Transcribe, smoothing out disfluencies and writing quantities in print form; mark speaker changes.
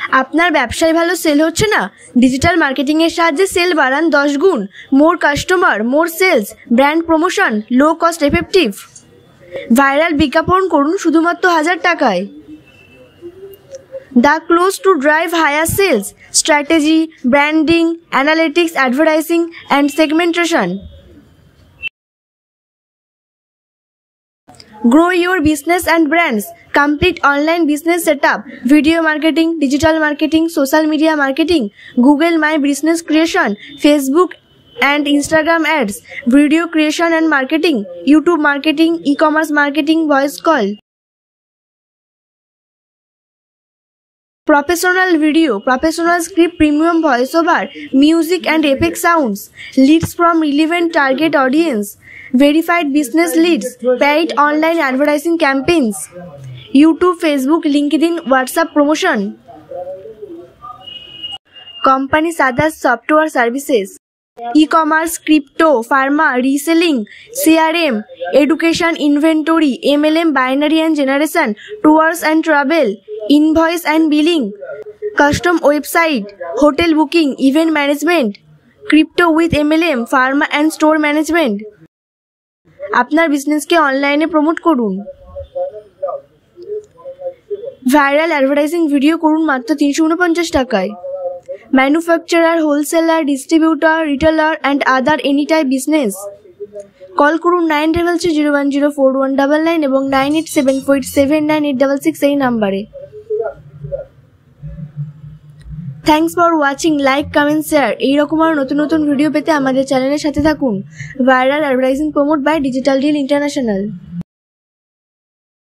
Speaker 1: আপনার ব্যবসায় ভালো সেল হচ্ছে না? ডিজিটাল মার্কেটিং এর সাহায্যে সেল বাড়ান 10 গুণ। More customer, more sales, brand promotion, low cost effective. Viral বিজ্ঞাপন করুন শুধুমাত্র 1000 টাকায়। The clues to drive higher sales: strategy, branding, analytics, advertising, and segmentation. Grow your business and brands. Complete online business setup, video marketing, digital marketing, social media marketing, Google My Business creation, Facebook and Instagram ads, video creation and marketing, YouTube marketing, e-commerce marketing, voice call. Professional video, professional script, premium voiceover, music and epic sounds, leads from relevant target audience, verified business leads, paid online advertising campaigns, YouTube, Facebook, LinkedIn, WhatsApp promotion. Companies other software services, e-commerce, crypto, pharma, reselling, CRM, education, inventory, MLM, binary and generation, tours and travel, invoice and billing, custom website, hotel booking, event management, crypto with MLM, pharma and store management. আপনার বিজনেসকে অনলাইনে promote করুন। Viral advertising video করুন মাত্র 349 টাকায়। Manufacturer, wholesaler, distributor, retailer and other any type business. Call করুন 9330104199 এবং 98747986 এই নাম্বারে। Thanks for watching. Like, comment, share. এইরকম আরও নতুন নতুন ভিডিও পেতে আমাদের চ্যানেলের সাথে থাকুন। Viral advertising promote by digital deal international.